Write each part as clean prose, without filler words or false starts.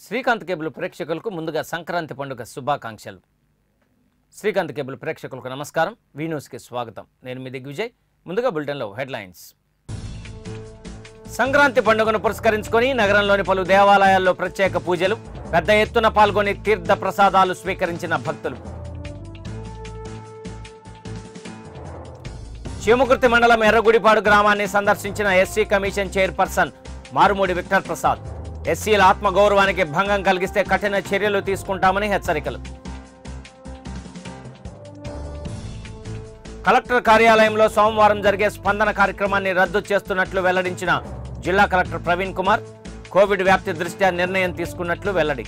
Srikanth cable ప్రేక్షకులకు ముందుగా సంక్రాంతి పండుగ శుభాకాంక్షలు. శ్రీకాంత్ కేబుల్ ప్రేక్షకులకు నమస్కారం. వి న్యూస్కి స్వాగతం. నేను మీ దిగ్విజయ్. ముందుగా బులెటిన్లో హెడ్లైన్స్. సంక్రాంతి పండుగను పురస్కరించుకొని నగరంలోని పలు దేవాలయాల్లో ప్రత్యేక పూజలు, పెద్ద ఎత్తున పాల్గొని తీర్థ ప్రసాదాలు స్వీకరించిన భక్తులు. చీమకుర్తి మండలం ఎర్రగుడిపాడు గ్రామాన్ని సందర్శించిన SC commission chairperson Marumudi Victor Prasad. ఎస్సీల ఆత్మగౌరవానికి భంగం కలిగిస్తే కఠిన చర్యలు తీసుకుంటామని హెచ్చరికలు. కలెక్టర్ కార్యాలయంలో సోమవారం జరిగే స్పందన కార్యక్రమాన్ని రద్దు చేస్తున్నట్లు వెల్లడించిన జిల్లా కలెక్టర్ ప్రవీణ్ కుమార్. కోవిడ్ వ్యాప్తి దృష్ట్యా నిర్ణయం తీసుకున్నట్లు వెల్లడి.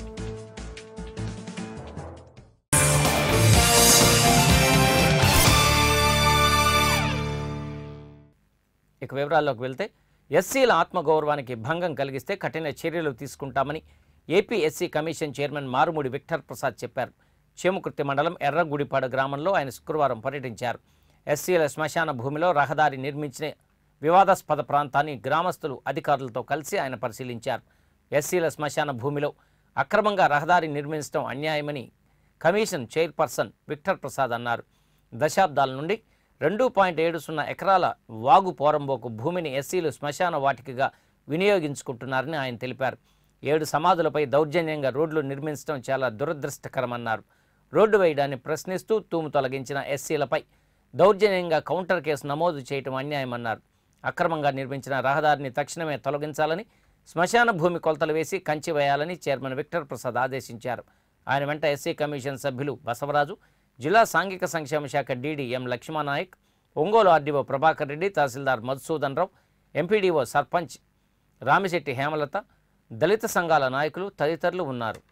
ఇక వివరాల్లోకి వెళ్తే, ఎస్సీల ఆత్మగౌరవానికి భంగం కలిగిస్తే కఠిన చర్యలు తీసుకుంటామని AP SC commission chairman Marumudi Victor Prasad చెప్పారు. చీమకుర్తి మండలం ఎర్రగుడిపాడు గ్రామంలో ఆయన శుక్రవారం పర్యటించారు. ఎస్సీల శ్మశాన భూమిలో రహదారి నిర్మించిన వివాదాస్పద ప్రాంతాన్ని గ్రామస్తులు అధికారులతో కలిసి ఆయన పరిశీలించారు. ఎస్సీల శ్మశాన భూమిలో అక్రమంగా రహదారి నిర్మించడం అన్యాయమని కమిషన్ చైర్పర్సన్ విక్టర్ ప్రసాద్ అన్నారు. దశాబ్దాల నుండి 2.70 ఎకరాల వాగు పోరంబోకు భూమిని ఎస్సీలు శ్మశాన వాటికగా వినియోగించుకుంటున్నారని ఆయన తెలిపారు. 7 సమాధులపై దౌర్జన్యంగా రోడ్లు నిర్మించడం చాలా దురదృష్టకరమన్నారు. రోడ్డు వేయడాన్ని ప్రశ్నిస్తూ తూము తొలగించిన ఎస్సీలపై దౌర్జన్యంగా కౌంటర్ కేసు నమోదు చేయడం అన్యాయమన్నారు. అక్రమంగా నిర్మించిన రహదారిని తక్షణమే తొలగించాలని, శ్మశాన భూమి కొలతలు వేసి కంచి వేయాలని చైర్మన్ విక్టర్ ప్రసాద్ ఆదేశించారు. ఆయన వెంట ఎస్సీ కమిషన్ సభ్యులు బసవరాజు, జిల్లా సాంఘిక సంక్షేమ శాఖ DD M Lakshmana Nayak, Ongole RDO Prabhakar Reddy, tahsildar Madhusudan Rao, MPDO sarpanch Ramisetti Hemalatha, దళిత సంఘాల నాయకులు తదితరులు ఉన్నారు.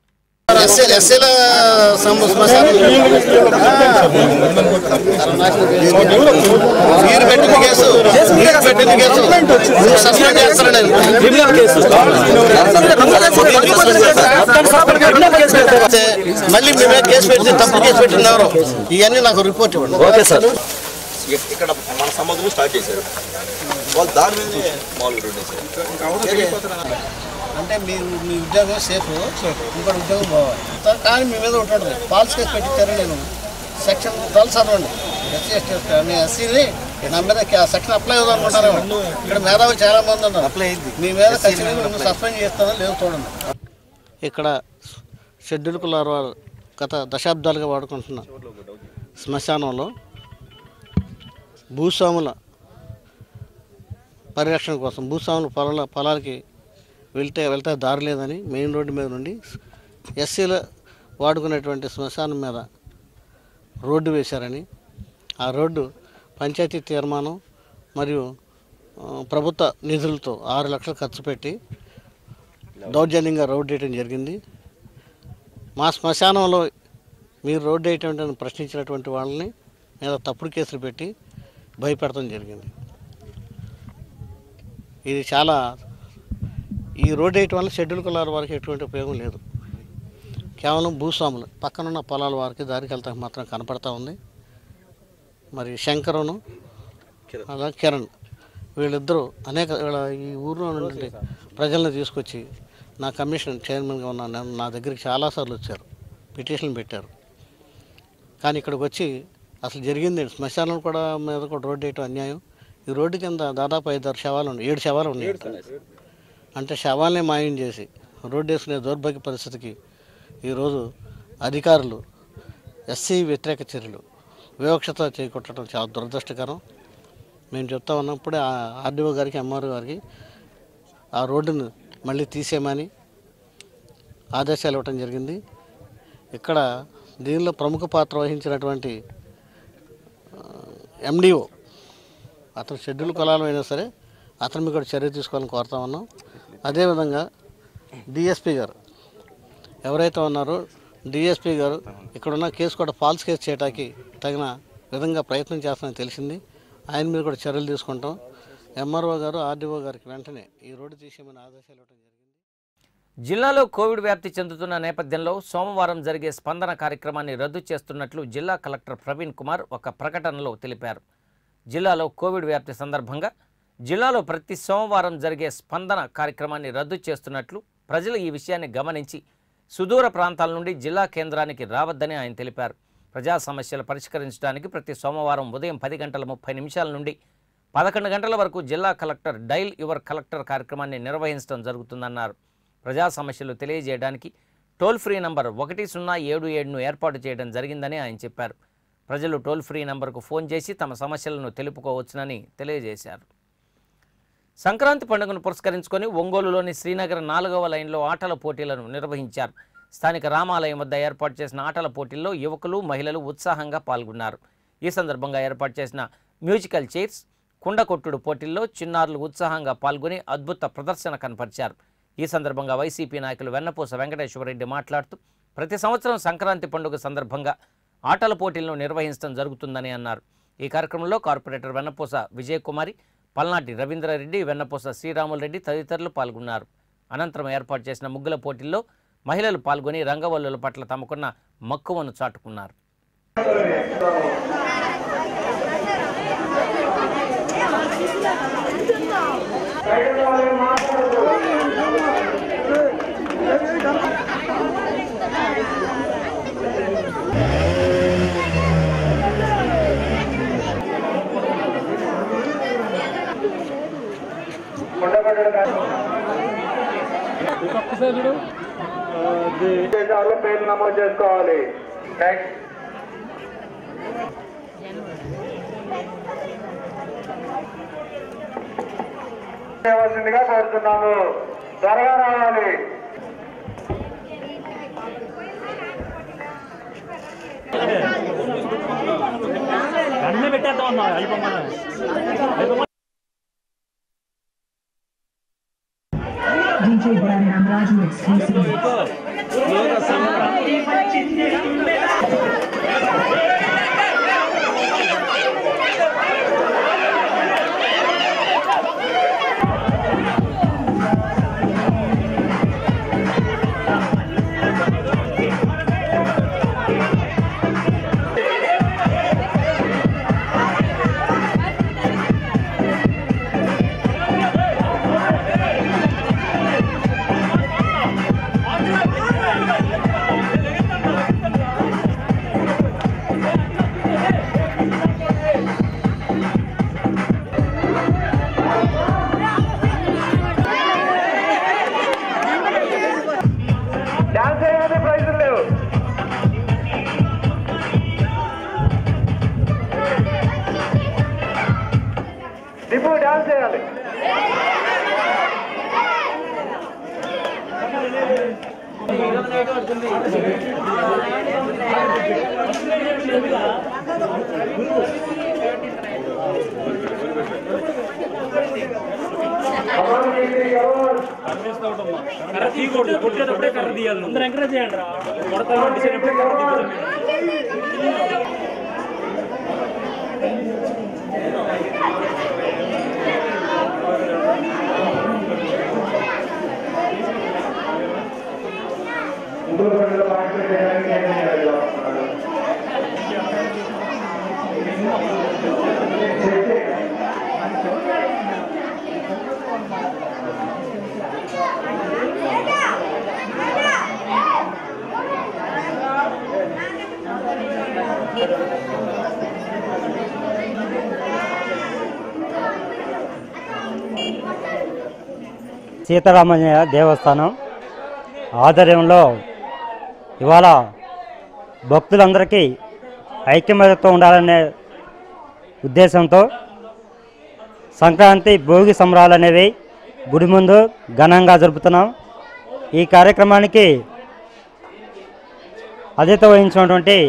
మళ్ళీ మేమే కేసు పెట్టి తప్పు కేసు పెట్టినారు. ఇవన్నీ నాకు రిపోర్ట్ ఇవ్వండి. Okay sir. ఇక్కడ మన సమాధులు స్టార్ట్ చేశారు వాళ్ళు, దాని మీద మామూలుగా అంటే మీరు మీ ఉద్యోగం సేఫ్, ఇంకోటి ఉద్యోగం పోవాలి కానీ మీ మీద ఉంటుంది. ఫాల్స్ కేసు పెట్టించారు. నేను సెక్షన్ 12 చదవండి. ఎస్సీ ఎస్టీ నేను ఎస్సీని నా మీద సెక్షన్ అప్లై అవుదామనుకుంటారు. ఇక్కడ మేధావులు చాలా మంది ఉన్నారు. మీ మీద ఖచ్చితంగా సస్పెండ్ చేస్తానో లేదో చూడండి. ఇక్కడ షెడ్యూల్ కులాల వారు గత దశాబ్దాలుగా వాడుకుంటున్న శ్మశానంలో భూస్వాముల పరిరక్షణ కోసం భూస్వాముల పొలాలకి వెళ్తే దారి లేదని మెయిన్ రోడ్డు మీద నుండి ఎస్సీల వాడుకునేటువంటి శ్మశానం మీద రోడ్డు వేశారని, ఆ రోడ్డు పంచాయతీ తీర్మానం మరియు ప్రభుత్వ నిధులతో 6 లక్షలు ఖర్చు పెట్టి దౌర్జన్యంగా రోడ్డు వేయడం జరిగింది. మా శ్మశానంలో మీరు రోడ్డు వేయటం ప్రశ్నించినటువంటి వాళ్ళని మీద తప్పుడు కేసులు పెట్టి భయపెడతాం జరిగింది. ఇది చాలా ఈ రోడ్డు వేయటం వల్ల షెడ్యూల్ కులాల వారికి ఎటువంటి ఉపయోగం లేదు. కేవలం భూస్వాములు పక్కనున్న పొలాల వారికి దారికి వెళ్తానికి మాత్రం కనపడతా ఉంది. మరి శంకరును అలా కిరణ్ వీళ్ళిద్దరూ ఈ ఊరిలో నుండి ప్రజలను తీసుకొచ్చి నా కమిషన్ చైర్మన్గా ఉన్న నా దగ్గరికి చాలాసార్లు వచ్చారు, పిటిషన్లు పెట్టారు. కానీ ఇక్కడికి వచ్చి అసలు జరిగింది శ్మశానం కూడా మీద కూడా రోడ్డు వేయటం అన్యాయం. ఈ రోడ్డు కింద దాదాపు 7 శవాలు ఉన్నాయి. అంటే శవాలనే మాయం చేసి రోడ్డు వేసుకునే దౌర్భాగ్య పరిస్థితికి ఈరోజు అధికారులు ఎస్సీ వ్యతిరేక చర్యలు వివక్షత చేకొట్టడం చాలా దురదృష్టకరం. మేము చెప్తా ఉన్నప్పుడే ఆర్డీఓ గారికి, ఎంఆర్ఓ గారికి ఆ రోడ్డును మళ్ళీ తీసేయమని ఆదేశాలు ఇవ్వటం జరిగింది. ఇక్కడ దీనిలో ప్రముఖ పాత్ర వహించినటువంటి ఎండిఓ, అతను షెడ్యూల్ కులాలు అయినా సరే అతను మీకు చర్య తీసుకోవాలని కోరుతా ఉన్నాం. అదేవిధంగా డిఎస్పీ గారు ఎవరైతే ఉన్నారో డిఎస్పీ గారు ఇక్కడున్న కేసు కూడా ఫాల్స్ కేసు చేయడానికి తగిన విధంగా ప్రయత్నం చేస్తామని తెలిసింది. ఆయన మీద కూడా చర్యలు తీసుకుంటాం. ఎంఆర్ఓ గారు, ఆర్డీఓ గారికి వెంటనే ఈ రోడ్డు తీసేయమని ఆదేశాలు ఇవ్వడం జరిగింది. జిల్లాలో కోవిడ్ వ్యాప్తి చెందుతున్న నేపథ్యంలో సోమవారం జరిగే స్పందన కార్యక్రమాన్ని రద్దు చేస్తున్నట్లు జిల్లా కలెక్టర్ ప్రవీణ్ కుమార్ ఒక ప్రకటనలో తెలిపారు. జిల్లాలో కోవిడ్ వ్యాప్తి సందర్భంగా జిల్లాలో ప్రతి సోమవారం జరిగే స్పందన కార్యక్రమాన్ని రద్దు చేస్తున్నట్లు, ప్రజలు ఈ విషయాన్ని గమనించి సుదూర ప్రాంతాల నుండి జిల్లా కేంద్రానికి రావద్దని ఆయన తెలిపారు. ప్రజా సమస్యలు పరిష్కరించడానికి ప్రతి సోమవారం ఉదయం 10:30 నుండి 11 గంటల వరకు జిల్లా కలెక్టర్ డైల్ యువర్ కలెక్టర్ కార్యక్రమాన్ని నిర్వహించడం జరుగుతుందన్నారు. ప్రజా సమస్యలు తెలియజేయడానికి టోల్ ఫ్రీ నంబర్ 1077ను ఏర్పాటు చేయడం జరిగిందని ఆయన చెప్పారు. ప్రజలు టోల్ ఫ్రీ నంబర్కు ఫోన్ చేసి తమ సమస్యలను తెలుపుకోవచ్చునని తెలియజేశారు. సంక్రాంతి పండుగను పురస్కరించుకొని ఒంగోలులోని శ్రీనగర్ 4వ లైన్లో ఆటల పోటీలను నిర్వహించారు. స్థానిక రామాలయం వద్ద ఏర్పాటు చేసిన ఆటల పోటీల్లో యువకులు, మహిళలు ఉత్సాహంగా పాల్గొన్నారు. ఈ సందర్భంగా ఏర్పాటు చేసిన మ్యూజికల్ చైర్స్, కుండకొట్టుడు పోటీల్లో చిన్నారులు ఉత్సాహంగా పాల్గొని అద్భుత ప్రదర్శన కనపరిచారు. ఈ సందర్భంగా వైసీపీ నాయకులు వెన్నపూస వెంకటేశ్వరరెడ్డి మాట్లాడుతూ ప్రతి సంవత్సరం సంక్రాంతి పండుగ సందర్భంగా ఆటల పోటీలను నిర్వహించడం జరుగుతుందని అన్నారు. ఈ కార్యక్రమంలో కార్పొరేటర్ వెన్నపూస విజయకుమారి, పల్నాటి రవీంద్రారెడ్డి, వెన్నపూస శ్రీరాములరెడ్డి తదితరులు పాల్గొన్నారు. అనంతరం ఏర్పాటు చేసిన ముగ్గుల పోటీల్లో మహిళలు పాల్గొని రంగవల్లుల పట్ల తమకున్న మక్కువను చాటుకున్నారు. పేర్లు నమోదు చేసుకోవాలి. చేయవలసిందిగా కోరుతున్నాము. త్వరగా రావాలి. అన్నీ పెట్టేద్దాం. DJ Brandon Raju exclusive. దిపు డాన్స్ చేయాలి. కర్ర తీయకూడదు, కొట్టేటప్పుడే కర్ర తీయాలి. అందరూ ఎంకరేజ్ చేయండి రా. కొడతాను డిసైనప్పుడే కర్ర తీయాలి. సీతారామయ్య దేవస్థానం ఆధ్వర్యంలో ఇవాళ భక్తులందరికీ ఐక్యమత్యంతో ఉండాలనే ఉద్దేశంతో సంక్రాంతి భోగి సంబరాలు అనేవి గుడి ముందు ఘనంగా జరుపుతున్నాం. ఈ కార్యక్రమానికి అధ్యత వహించినటువంటి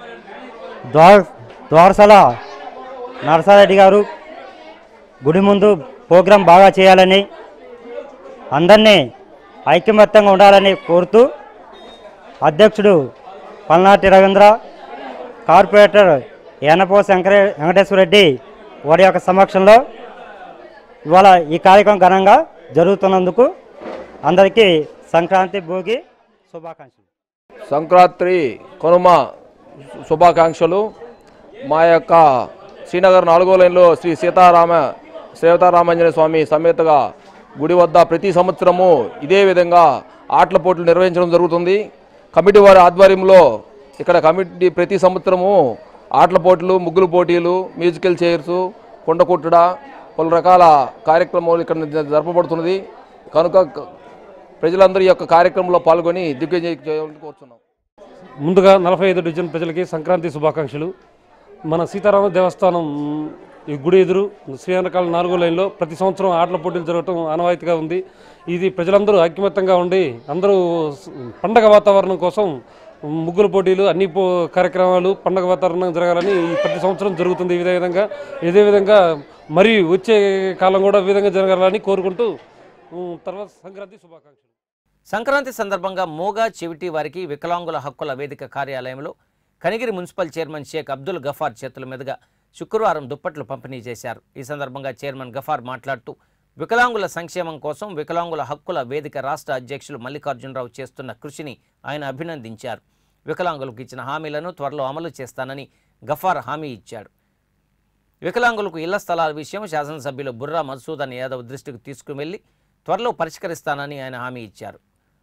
ద్వారసాల నరసారెడ్డి గారు గుడి ముందు ప్రోగ్రాం బాగా చేయాలని, అందరినీ ఐకమత్యంగా ఉండాలని కోరుతూ అధ్యక్షుడు పల్నాటి రవీంద్ర, కార్పొరేటర్ ఏనపోస వెంకటేశ్వరరెడ్డి వారి యొక్క సమక్షంలో ఇవాళ ఈ కార్యక్రమం ఘనంగా జరుగుతున్నందుకు అందరికీ సంక్రాంతి భోగి శుభాకాంక్షలు. సంక్రాంతి కనుమ శుభాకాంక్షలు. మా యొక్క శ్రీనగర్ 4వ లైన్లో శ్రీ సీతారామాంజనేయ స్వామి సమేతగా గుడి వద్ద ప్రతి సంవత్సరము ఇదే విధంగా ఆటల పోటీలు నిర్వహించడం జరుగుతుంది. కమిటీ వారి ఆధ్వర్యంలో ఇక్కడ కమిటీ ప్రతి సంవత్సరము ఆటల పోటీలు, ముగ్గులు పోటీలు, మ్యూజికల్ చైర్స్, కొండ కొట్టుడ, పలు రకాల కార్యక్రమాలు ఇక్కడ జరపబడుతున్నది. కనుక ప్రజలందరూ ఈ యొక్క కార్యక్రమంలో పాల్గొని దిగ్విజయం చేయాలని కోరుతున్నాం. ముందుగా 45 డివిజన్ ప్రజలకి సంక్రాంతి శుభాకాంక్షలు. మన సీతారామ దేవస్థానం ఈ గుడి ఎదురు శ్రీనకాల 4వ లైన్లో ప్రతి సంవత్సరం ఆటల పోటీలు జరగడం ఆనవాయితీగా ఉంది. ఇది ప్రజలందరూ ఐక్యమత్యంగా ఉండి అందరూ పండగ వాతావరణం కోసం ముగ్గుల పోటీలు, అన్ని కార్యక్రమాలు పండగ వాతావరణం జరగాలని ప్రతి సంవత్సరం జరుగుతుంది. ఇదే విధంగా మరి వచ్చే కాలం కూడా ఈ విధంగా జరగాలని కోరుకుంటూ తర్వాత సంక్రాంతి శుభాకాంక్షలు. సంక్రాంతి సందర్భంగా మోగా చెవిటి వారికి వికలాంగుల హక్కుల వేదిక కార్యాలయంలో కనిగిరి మున్సిపల్ చైర్మన్ షేక్ అబ్దుల్ గఫార్ చేతుల మీదుగా శుక్రవారం దుప్పట్లు పంపిణీ చేశారు. ఈ సందర్భంగా చైర్మన్ గఫార్ మాట్లాడుతూ వికలాంగుల సంక్షేమం కోసం వికలాంగుల హక్కుల వేదిక రాష్ట్ర అధ్యక్షులు మల్లికార్జునరావు చేస్తున్న కృషిని ఆయన అభినందించారు. వికలాంగులకు ఇచ్చిన హామీలను త్వరలో అమలు చేస్తానని గఫార్ హామీ ఇచ్చాడు. వికలాంగులకు ఇళ్ల స్థలాల విషయం శాసనసభ్యులు బుర్రా మధుసూదన్ యాదవ్ దృష్టికి తీసుకువెళ్లి త్వరలో పరిష్కరిస్తానని ఆయన హామీ ఇచ్చారు.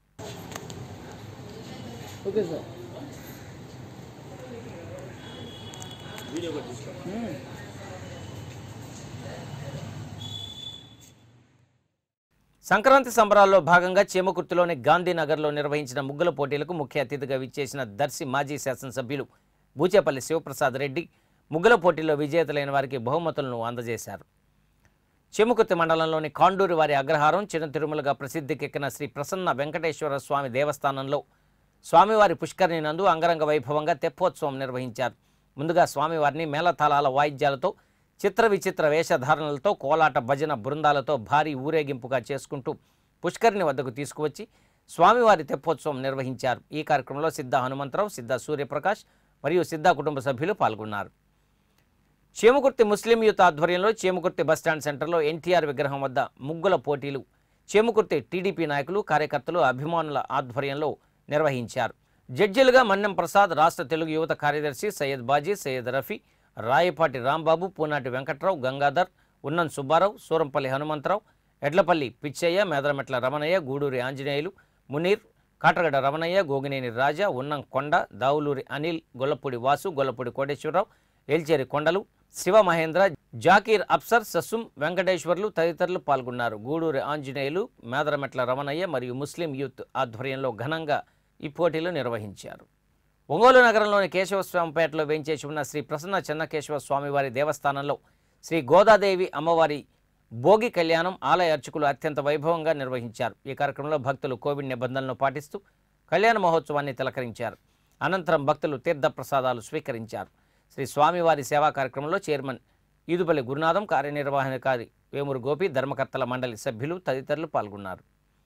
సంక్రాంతి సంబరాల్లో భాగంగా చేమకుర్తిలోని గాంధీనగర్లో నిర్వహించిన ముగ్గుల పోటీలకు ముఖ్య అతిథిగా విచ్చేసిన దర్శి మాజీ శాసనసభ్యులు బూచేపల్లి శివప్రసాద్ రెడ్డి ముగ్గుల పోటీల్లో విజేతలైన వారికి బహుమతులను అందజేశారు. చేమకుర్తి మండలంలోని కాండూరి వారి అగ్రహారం చిన్న తిరుమలగా ప్రసిద్ధికెక్కిన శ్రీ ప్రసన్న వెంకటేశ్వర స్వామి దేవస్థానంలో స్వామివారి పుష్కరిణి నందు అంగరంగ వైభవంగా తెప్పోత్సవం నిర్వహించారు. ముందుగా స్వామివారిని మేళతాళాల వాయిద్యాలతో, చిత్ర విచిత్ర వేషధారణలతో, కోలాట భజన బృందాలతో భారీ ఊరేగింపుగా చేసుకుంటూ పుష్కరిణి వద్దకు తీసుకువచ్చి స్వామివారి తెప్పోత్సవం నిర్వహించారు. ఈ కార్యక్రమంలో సిద్ధ హనుమంతరావు, సిద్ధ సూర్యప్రకాష్ మరియు సిద్ధ కుటుంబ సభ్యులు పాల్గొన్నారు. చేమకుర్తి ముస్లిం యూత్ ఆధ్వర్యంలో చేమకుర్తి బస్టాండ్ సెంటర్లో ఎన్టీఆర్ విగ్రహం వద్ద ముగ్గుల పోటీలు చేమకుర్తి టీడీపీ నాయకులు, కార్యకర్తలు, అభిమానుల ఆధ్వర్యంలో నిర్వహించారు. జడ్జిలుగా మన్నెం ప్రసాద్, రాష్ట్ర తెలుగు యువత కార్యదర్శి సయ్యద్ బాజీ, సయ్యద్ రఫీ, రాయపాటి రాంబాబు, పూనాటి వెంకట్రావు, గంగాధర్, ఉన్నన్ సుబ్బారావు, సూరంపల్లి హనుమంతరావు, ఎడ్లపల్లి పిచ్చయ్య, మేదరమెట్ల రమణయ్య, గూడూరి ఆంజనేయులు, మునీర్, కాటగడ రమణయ్య, గోగినేని రాజా, ఉన్నం కొండ, దావులూరి అనిల్, గొల్లపూడి వాసు, గొల్లపూడి కోటేశ్వరరావు, ఏల్చేరి కొండలు, శివ మహేంద్ర, జాకీర్ అఫ్సర్, సస్సుం వెంకటేశ్వర్లు తదితరులు పాల్గొన్నారు. గూడూరి ఆంజనేయులు, మేదరమెట్ల రమణయ్య మరియు ముస్లిం యూత్ ఆధ్వర్యంలో ఘనంగా ఈ పోటీలు నిర్వహించారు. ఒంగోలు నగరంలోని కేశవస్వామిపేటలో వేంచేసి ఉన్న శ్రీ ప్రసన్న చెన్నకేశవ స్వామివారి దేవస్థానంలో శ్రీ గోదాదేవి అమ్మవారి భోగి కళ్యాణం ఆలయ అర్చకులు అత్యంత వైభవంగా నిర్వహించారు. ఈ కార్యక్రమంలో భక్తులు కోవిడ్ నిబంధనలను పాటిస్తూ కళ్యాణ మహోత్సవాన్ని తిలకరించారు. అనంతరం భక్తులు తీర్థ ప్రసాదాలు స్వీకరించారు. శ్రీ స్వామివారి సేవా కార్యక్రమంలో చైర్మన్ ఈదుపల్లి గురునాథం, కార్యనిర్వహణాధికారి వేమూరు గోపి, ధర్మకర్తల మండలి సభ్యులు తదితరులు పాల్గొన్నారు.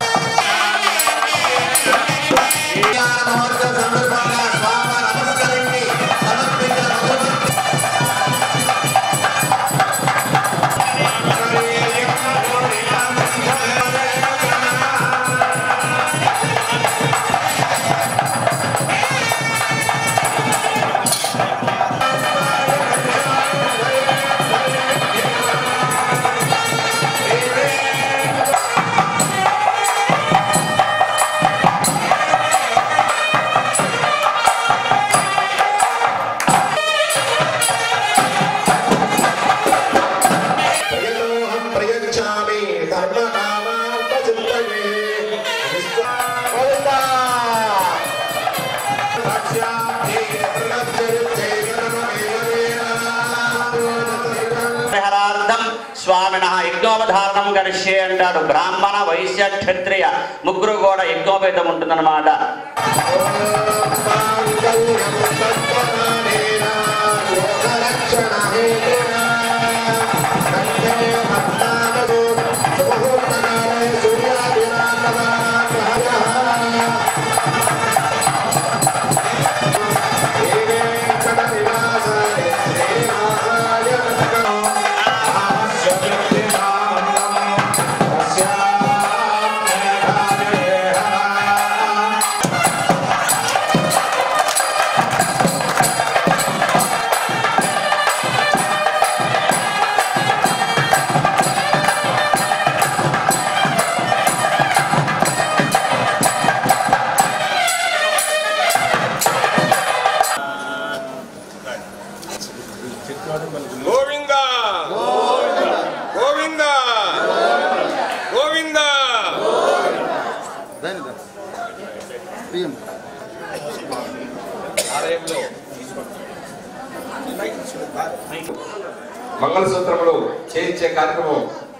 స్వామినః యజ్ఞోపధారణం గరిష్యే అంటాడు. బ్రాహ్మణ, వైశ్య, క్షత్రియ ముగ్గురు కూడా యజ్ఞోపేతం ఉంటుందన్నమాట. మంగళసూత్రములు చేయించే కార్యక్రమం.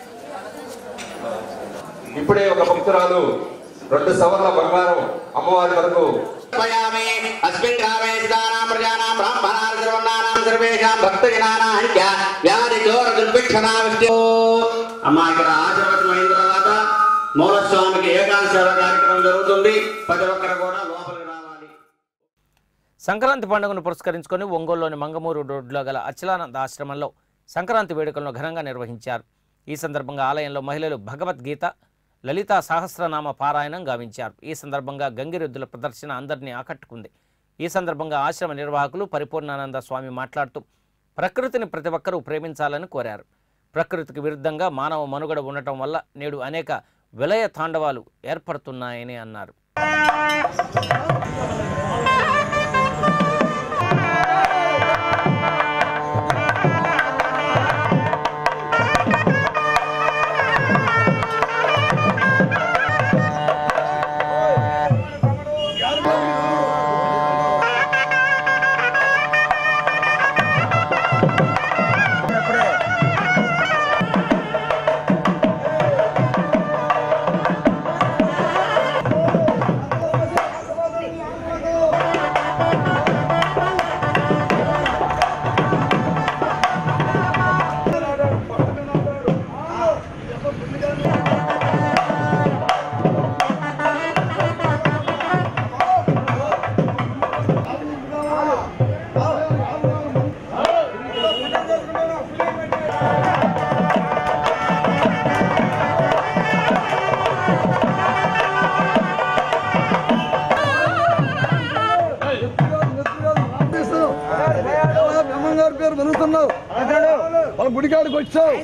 ఇప్పుడే ఒక భక్తురాలు 2 సవర్ల బంగారం అమ్మవారి వరకు అమ్మా ఇక్కడ ఆశీర్వచనం అయిన తర్వాత మూలస్వామికి ఏకాంత సేవ కార్యక్రమం జరుగుతుంది. ప్రతి ఒక్కరు కూడా లోపలికి రావాలి. సంక్రాంతి పండుగను పురస్కరించుకొని ఒంగోలులోని మంగమూరు రోడ్లో గల అచలానంద ఆశ్రమంలో సంక్రాంతి వేడుకలను ఘనంగా నిర్వహించారు. ఈ సందర్భంగా ఆలయంలో మహిళలు భగవద్గీత, లలితా సహస్రనామ పారాయణం గావించారు. ఈ సందర్భంగా గంగిరెద్దుల ప్రదర్శన అందరినీ ఆకట్టుకుంది. ఈ సందర్భంగా ఆశ్రమ నిర్వాహకులు పరిపూర్ణానంద స్వామి మాట్లాడుతూ ప్రకృతిని ప్రతి ఒక్కరూ ప్రేమించాలని కోరారు. ప్రకృతికి విరుద్ధంగా మానవ మనుగడ ఉండటం వల్ల నేడు అనేక విలయ తాండవాలు ఏర్పడుతున్నాయని అన్నారు. గుడికాడికి వచ్చావు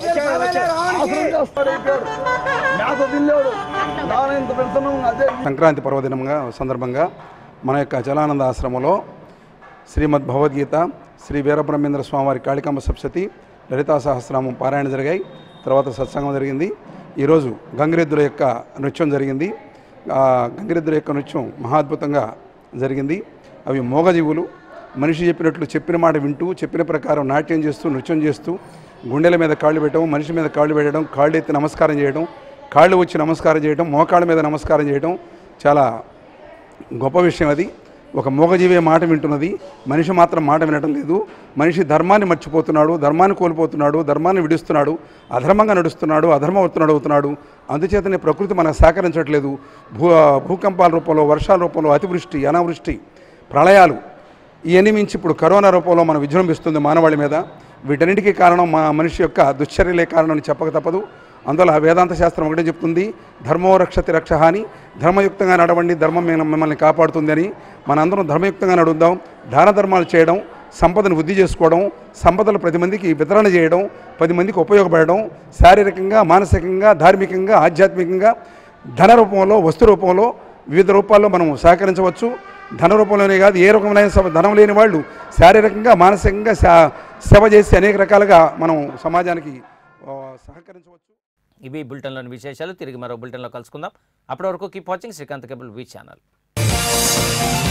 సంక్రాంతి పర్వదినంగా సందర్భంగా మన యొక్క అచలానంద ఆశ్రమంలో శ్రీమద్ భగవద్గీత, శ్రీ వీరబ్రహ్మేంద్ర స్వామివారి కాళికాంబ సప్తశతి, లలితా సహస్రనామం పారాయణ జరిగాయి. తర్వాత సత్సంగం జరిగింది. ఈరోజు గంగిరెద్దుల యొక్క నృత్యం జరిగింది. గంగిరెద్దుల యొక్క నృత్యం మహాద్భుతంగా జరిగింది. అవి మోగజీవులు. మనిషి చెప్పినట్లు చెప్పిన మాట వింటూ చెప్పిన ప్రకారం నాట్యం చేస్తూ నృత్యం చేస్తూ గుండెల మీద కాళ్ళు పెట్టడం, మనిషి మీద కాళ్ళు పెట్టడం, కాళ్ళు ఎత్తి నమస్కారం చేయడం, కాళ్ళు వచ్చి నమస్కారం చేయడం, మోకాళ్ళ మీద నమస్కారం చేయడం చాలా గొప్ప విషయం. అది ఒక మూగజీవే మాట వింటున్నది, మనిషి మాత్రం మాట వినడం లేదు. మనిషి ధర్మాన్ని మర్చిపోతున్నాడు, ధర్మాన్ని కోల్పోతున్నాడు, ధర్మాన్ని విడుస్తున్నాడు, అధర్మంగా నడుస్తున్నాడు, అధర్మవర్తనుడు అవుతున్నాడు. అందుచేతనే ప్రకృతి మనకు సహకరించట్లేదు. భూకంపాల రూపంలో, వర్షాల రూపంలో, అతివృష్టి, అనావృష్టి, ప్రళయాలు ఇవన్నీ మించి ఇప్పుడు కరోనా రూపంలో మనం విజృంభిస్తుంది మానవాళి మీద. వీటన్నిటికీ కారణం మనిషి యొక్క దుశ్చర్యలే కారణం అని చెప్పక తప్పదు. అందువల్ల వేదాంత శాస్త్రం ఒకటే చెప్తుంది, ధర్మో రక్షతి రక్ష అని. ధర్మయుక్తంగా నడవండి, ధర్మం మిమ్మల్ని కాపాడుతుంది అని. మనందరం ధర్మయుక్తంగా నడుద్దాం. దాన ధర్మాలు చేయడం, సంపదను వృద్ధి చేసుకోవడం, సంపదలు 10 మందికి వితరణ చేయడం, 10 మందికి ఉపయోగపడడం, శారీరకంగా, మానసికంగా, ధార్మికంగా, ఆధ్యాత్మికంగా, ధన రూపంలో, వస్తు రూపంలో, వివిధ రూపాల్లో మనం సహకరించవచ్చు. ధన రూపంలోనే కాదు, ఏ రకమైన ధనం లేని వాళ్ళు శారీరకంగా, మానసికంగా సేవ చేసి అనేక రకాలుగా మనం సమాజానికి సహకరించవచ్చు. ఇవి బులెటిన్లోని విశేషాలు. తిరిగి మరో బులెటిన్లో కలుసుకుందాం. అప్పటి వరకు keep watching Srikanth cable V channel.